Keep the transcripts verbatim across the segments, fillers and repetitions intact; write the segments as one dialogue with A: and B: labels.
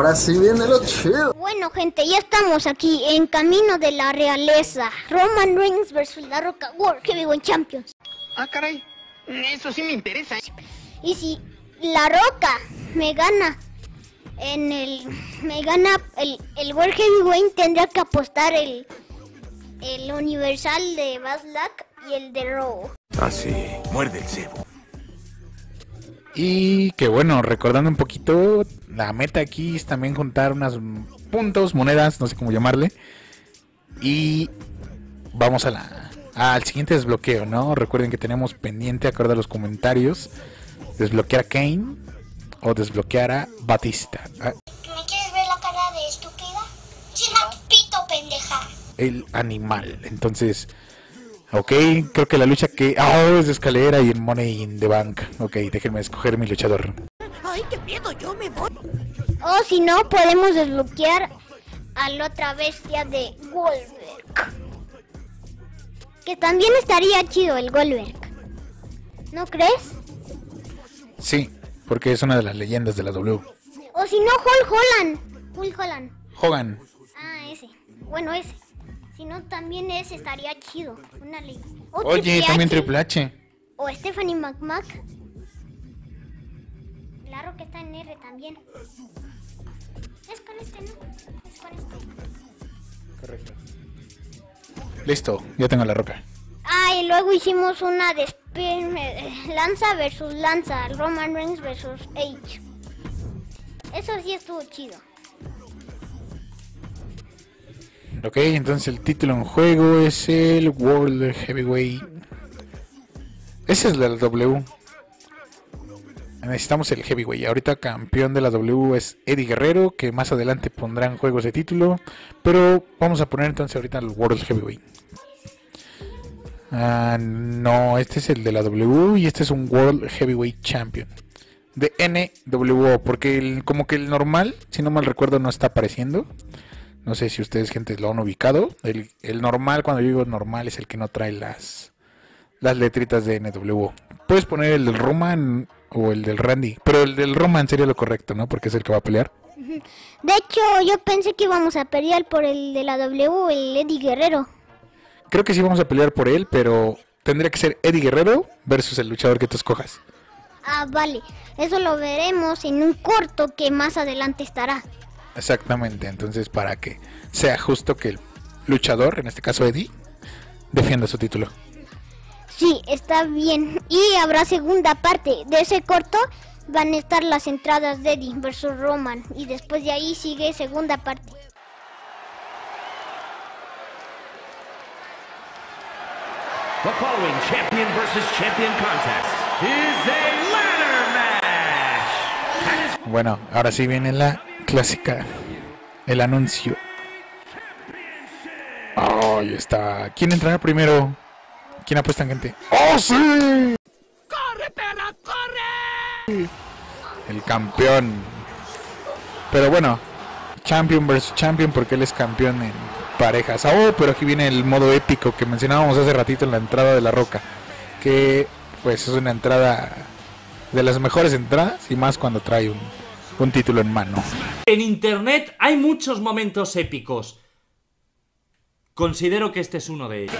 A: ahora sí viene lo chido.
B: Bueno, gente, ya estamos aquí en camino de la realeza. Roman Reigns versus La Roca, World Heavyweight Champions.
C: Ah, caray, eso sí me interesa.
B: Y si La Roca me gana en el me gana el, el World Heavyweight, tendría que apostar el el Universal de Bad Luck y el de Raw.
D: Así, muerde el cebo.
E: Y que bueno, recordando un poquito, la meta aquí es también juntar unos puntos, monedas, no sé cómo llamarle. Y vamos a la al siguiente desbloqueo, ¿no? Recuerden que tenemos pendiente, acorde a los comentarios, desbloquear a Kane o desbloquear a Batista.
F: ¿Me quieres ver la cara de estúpida? China tu pito, pendeja.
E: El animal. Entonces, ok, creo que la lucha que... Ah, oh, es de escalera y en Money in the Bank. Ok, déjenme escoger mi luchador.
G: Ay, qué miedo, yo me voy.
B: O si no, podemos desbloquear a la otra bestia de Goldberg. Que también estaría chido el Goldberg. ¿No crees?
E: Sí, porque es una de las leyendas de la W.
B: O si no, Hulk Hogan. Hulk Hogan.
E: Hogan.
B: Ah, ese. Bueno, ese. Si no, también ese estaría chido. Una ley. O
E: Oye,
B: Triple
E: también
B: H.
E: Triple H.
B: O Stephanie McMahon. Claro que está en R también. Es con este, ¿no? Es con este.
E: Correcto. Listo, ya tengo la roca.
B: Ah, y luego hicimos una de Sp- Lanza versus Lanza. Roman Reigns versus Edge. Eso sí estuvo chido.
E: Ok, entonces el título en juego es el World Heavyweight. Ese es de la W. Necesitamos el Heavyweight. Ahorita campeón de la W es Eddie Guerrero, que más adelante pondrá en juego ese título. Pero vamos a poner entonces ahorita el World Heavyweight. Ah, no, este es el de la W y este es un World Heavyweight Champion. De N W O, porque el, como que el normal, si no mal recuerdo, no está apareciendo. No sé si ustedes, gente, lo han ubicado. El, el normal, cuando yo digo normal, es el que no trae las, las letritas de N W O. Puedes poner el del Roman o el del Randy, pero el del Roman sería lo correcto, ¿no? Porque es el que va a pelear.
B: De hecho, yo pensé que íbamos a pelear por el de la W, el Eddie Guerrero.
E: Creo que sí vamos a pelear por él, pero tendría que ser Eddie Guerrero versus el luchador que tú escojas.
B: Ah, vale. Eso lo veremos en un corto que más adelante estará.
E: Exactamente, entonces para que sea justo que el luchador, en este caso Eddie, defienda su título.
B: Sí, está bien. Y habrá segunda parte. De ese corto van a estar las entradas de Eddie versus Roman. Y después de ahí sigue segunda parte.
D: The following champion versus champion contest is a ladder match.
E: Bueno, ahora sí viene la clásica, el anuncio. Oh, ya está. ¿Quién entrará primero? ¿Quién apuesta, gente? ¡Oh, sí!
G: ¡Corre, perra, corre!
E: El campeón. Pero bueno, champion versus champion porque él es campeón en parejas. Oh, pero aquí viene el modo épico que mencionábamos hace ratito en la entrada de La Roca. Que pues es una entrada de las mejores entradas y más cuando trae un, un título en mano.
H: En internet hay muchos momentos épicos. Considero que este es uno de ellos.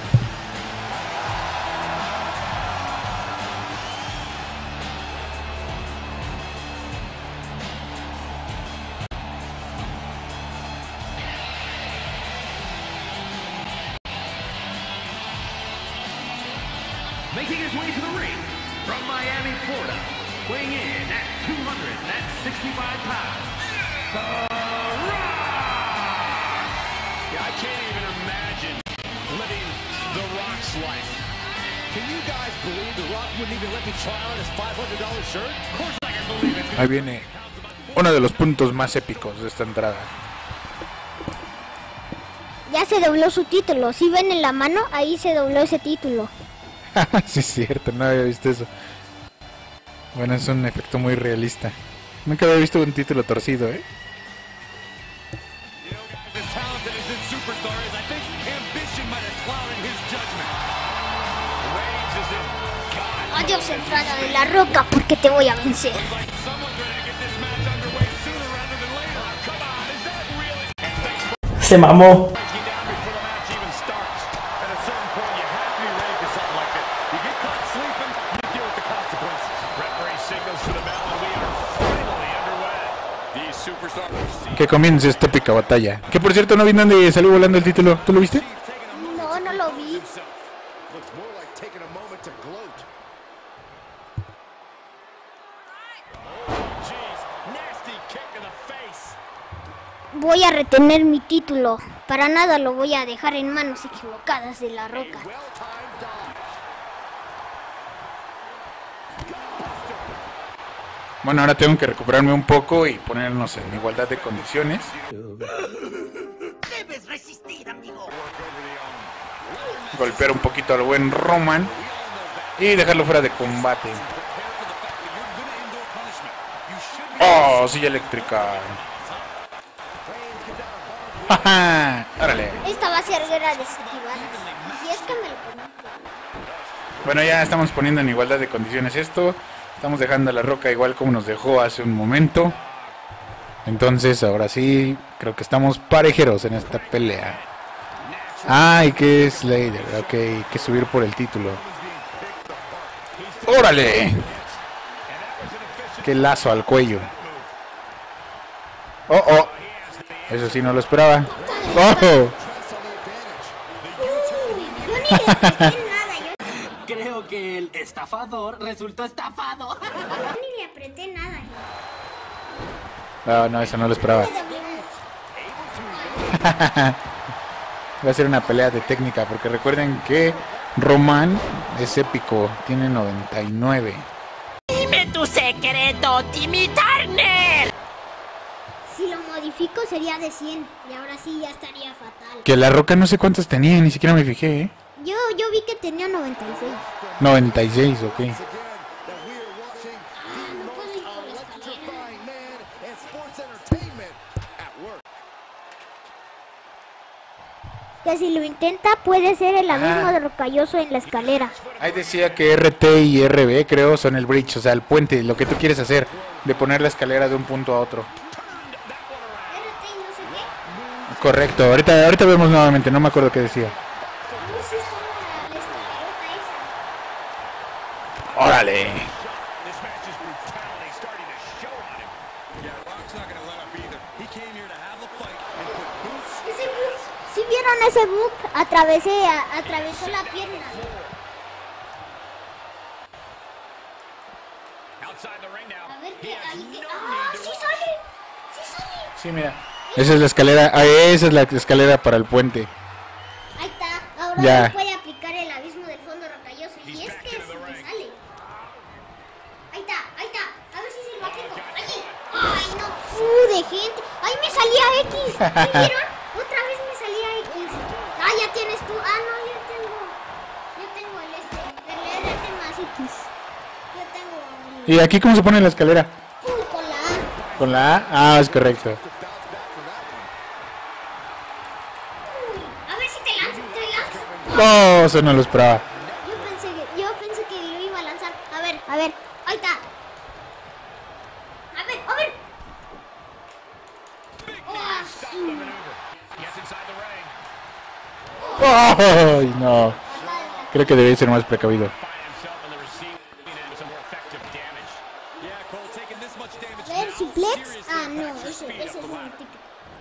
D: Making his way to the ring from Miami, Florida, weighing in at two hundred sixty-five pounds, The Rock! Yeah, I can't even imagine living The Rock's life. Can you guys believe The Rock wouldn't even let me try on his five hundred dollar shirt? Of course I can believe it.
E: Ahí viene uno de los puntos más épicos de esta entrada.
B: Ya se dobló su título. Si ven en la mano, ahí se dobló ese título.
E: Sí, es cierto, no había visto eso. Bueno, es un efecto muy realista. Nunca había visto un título torcido, ¿eh?
B: Adiós, entrada de La Roca, porque te voy a vencer.
A: se mamó.
E: Que comience esta épica batalla. Que por cierto no vi dónde salió volando el título. ¿Tú lo viste?
B: No, no lo vi. Voy a retener mi título. Para nada lo voy a dejar en manos equivocadas de La Roca.
E: Bueno, ahora tengo que recuperarme un poco y ponernos en igualdad de condiciones.
G: Debes resistir, amigo.
E: Golpear un poquito al buen Roman y dejarlo fuera de combate. Oh, silla eléctrica. Jaja, órale.
B: Esta va a ser guerra desactivada. Si es que me lo pongo.
E: Bueno, ya estamos poniendo en igualdad de condiciones esto. Estamos dejando a La Roca igual como nos dejó hace un momento. Entonces, ahora sí, creo que estamos parejeros en esta pelea. Ay, que es Slater. Ok, hay que subir por el título. ¡Órale! ¡Qué lazo al cuello! ¡Oh, oh! Eso sí no lo esperaba. ¡Oh!
A: Creo que el estafador resultó estafado.
B: Yo ni le apreté nada.
E: No, no, eso no lo esperaba. Va a ser una pelea de técnica, porque recuerden que Roman es épico, tiene noventa y nueve.
G: Dime tu secreto, Timmy Turner.
B: Si lo modifico sería de cien y ahora sí ya estaría fatal.
E: Que La Roca no sé cuántos tenía, ni siquiera me fijé, ¿eh?
B: Yo, yo vi que tenía noventa y seis.
E: noventa y seis, ok.
B: Ah, no puedo ir por la escalera. Que si lo intenta puede ser el abismo
E: Ah.
B: de Rocalloso en la escalera.
E: Ahí decía que R T y R B, creo, son el bridge, o sea, el puente, lo que tú quieres hacer, de poner la escalera de un punto a otro.
B: R T y no sé qué.
E: Correcto, ahorita, ahorita vemos nuevamente, no me acuerdo qué decía.
B: No sé si está la, la escalerota esa.
E: ¡Órale!
B: Ese bug, si vieron ese bug, atravesé, a- atravesó la pierna. A ver qué, ahí que, ¡ah, sí sale! ¡Sí sale!
E: Sí, mira. Esa es la escalera, ah, esa es la escalera para el puente.
B: Ahí está, ahora
E: Ya.
B: no puede aplicar el abismo del fondo rocalloso. Y es que si te sale. Ahí está, ahí está. A ver si se lo aplico. Allí. Ay, no. Uh, de gente. Ay, me salía X. ¿Me vieron? Otra vez me salía X. Ah, ya tienes tú. Ah, no, yo tengo. Yo tengo el este. El R T más X. Yo tengo el.
E: ¿Y aquí cómo se pone la escalera?
B: Uy, con la A.
E: ¿Con la A? Ah, es correcto.
B: A ver si te lanzo, te lanzo.
E: No, eso no lo esperaba.
B: Yo pensé que, yo pensé que lo iba a lanzar. A ver, a ver, ahí está. A ver, a ver. Oh, sí.
E: ¡Ay, no! Creo que debe ser más precavido.
B: A ver, suplex. Ah, no, ese, ese es muy típico.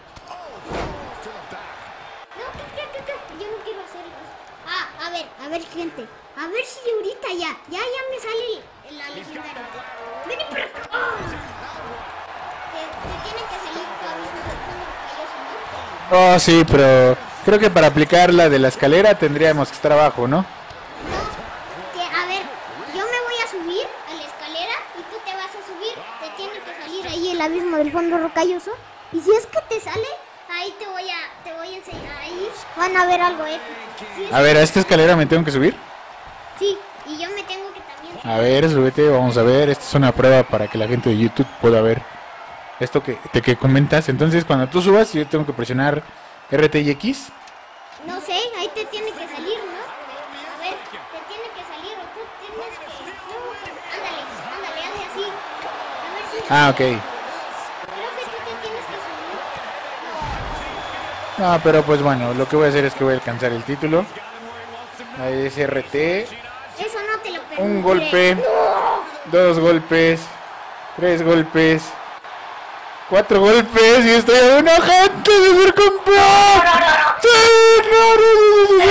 B: No, ¿qué, qué, qué, qué? Yo no quiero hacer eso. Ah, a ver, a ver, gente. A ver si ahorita ya, ya, ya me sale el- la legendaria. Vení por acá. Ah. Que, que tienen que salir cabezas del fondo rocalloso, ¿no?
E: Oh, sí, pero creo que para aplicar la de la escalera tendríamos que estar abajo, ¿no?
B: No, que a ver, yo me voy a subir a la escalera y tú te vas a subir, te tiene que salir ahí el abismo del fondo rocalloso. Y si es que te sale, ahí te voy a, te voy a enseñar, ahí van a ver algo épico. Si es-
E: A ver, ¿a esta escalera me tengo que subir?
B: Sí, y yo me tengo que también subir.
E: A ver, súbete, vamos a ver. Esta es una prueba para que la gente de YouTube pueda ver esto que, te, que comentas. Entonces, cuando tú subas, yo tengo que presionar R T y X.
B: No sé, ahí te tiene que salir, ¿no? A ver, te tiene que salir o tú tienes que... No, ándale, ándale, hazle así. A ver si...
E: Ah, ok.
B: Creo que tú te tienes que subir.
E: Ah, pero pues bueno, lo que voy a hacer es que voy a alcanzar el título. Ahí es R T.
B: Eso no te lo permite.
E: Un golpe.
B: ¡No!
E: Dos golpes. Tres golpes. Cuatro golpes. Y estoy a una gente de ser campeón. ¡Sí! ¡No! ¡No!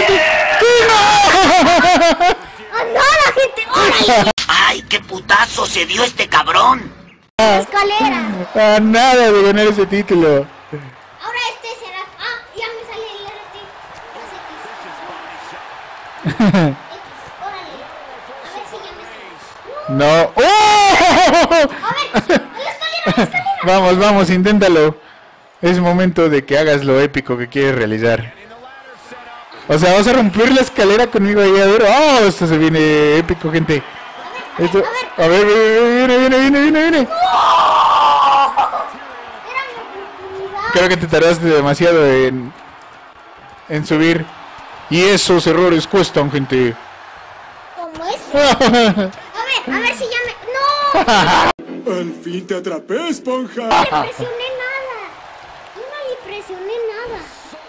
E: ¡Sí!
B: ¡Ah, no, la gente! ¡Órale!
G: ¡Ay, qué putazo se dio este cabrón!
B: La escalera.
E: A nada de ganar ese título.
B: Ahora este será... Ah, ya me sale el R T. X. X, órale. A ver si ya me sale.
E: No. ¡Oh!
B: A ver, la escalera, la escalera.
E: Vamos, vamos, inténtalo. Es momento de que hagas lo épico que quieres realizar. O sea, vas a romper la escalera conmigo ahí, a ver. ¡Oh! Esto se viene épico, gente.
B: A ver,
E: Esto...
B: a ver, a ver.
E: A ver, viene, viene, viene, viene, viene.
B: Era mi oportunidad.
E: Creo que te tardaste demasiado en... En subir. Y esos errores cuestan, gente.
B: Como este. A ver, a ver si ya me... ¡No!
I: Al fin te atrapé, esponja.
B: No le presioné nada. Yo no le presioné nada.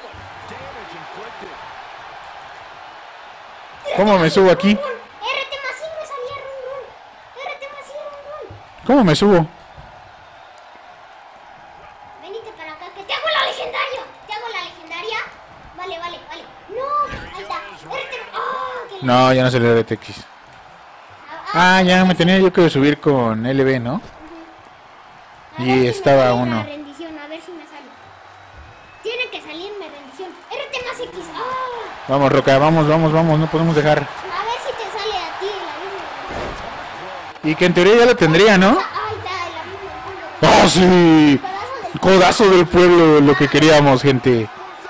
E: ¿Cómo me subo aquí?
B: R T más sí me salía run run. R T más sí run run.
E: ¿Cómo me subo?
B: Venite para acá que te hago la legendaria. Te hago la legendaria. Vale, vale, vale. No, ahí está. R T. ¡Ah! que la-
E: No, ya no salió el R T X. Ah, ya me tenía yo que subir con L B, ¿no?
B: A
E: Y
B: ver si me
E: estaba
B: sale
E: uno.
B: la rendición, a ver si me sale. Tiene que salirme rendición. R T más X. ¡Ah!
E: Vamos, Roca, vamos, vamos, vamos, no podemos dejar.
B: A ver si te sale a ti la misma.
E: Y que en teoría ya lo tendría, ¿no?
B: Ahí está, la misma.
E: ¡Oh, sí! Codazo del pueblo, lo que queríamos, gente.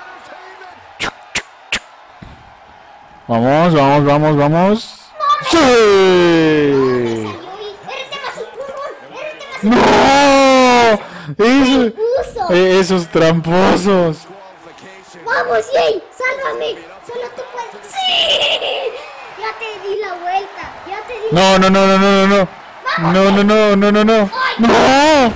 E: Vamos, vamos, vamos, vamos. ¡Sí!
B: R T más Y, run, run. R T más Y.
E: ¡No! Eso-
B: Uso.
E: eh, esos tramposos.
B: Vamos, Jay, sálvame. Solo tú puedes. ¡Sí! Ya te di la vuelta. Ya te di la
E: No, no, no, no, no, no, no. No, no, no, no, no, no. ¡No!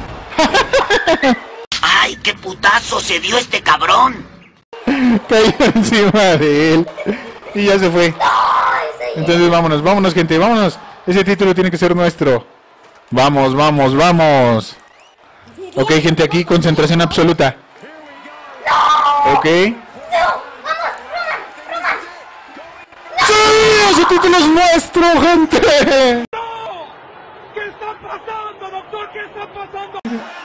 G: ¡Ay, qué putazo se dio este cabrón!
E: Cayó encima de él. Y ya se fue. Entonces vámonos, vámonos, gente, vámonos. Ese título tiene que ser nuestro. Vamos, vamos, vamos. Ok, gente, aquí concentración absoluta. Ok. ¡Sí! ¡Ese título es nuestro, gente!
D: ¿Qué está pasando, doctor? ¿Qué está pasando?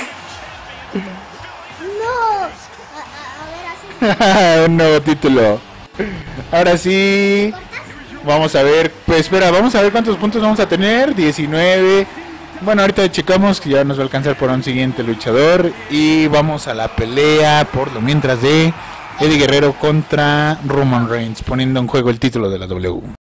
B: No. A, a, a ver, así.
E: Un nuevo título. Ahora sí. Vamos a ver. Pues espera, vamos a ver cuántos puntos vamos a tener. diecinueve. Bueno, ahorita checamos que ya nos va a alcanzar por un siguiente luchador. Y vamos a la pelea por lo mientras de Eddie Guerrero contra Roman Reigns, poniendo en juego el título de la W.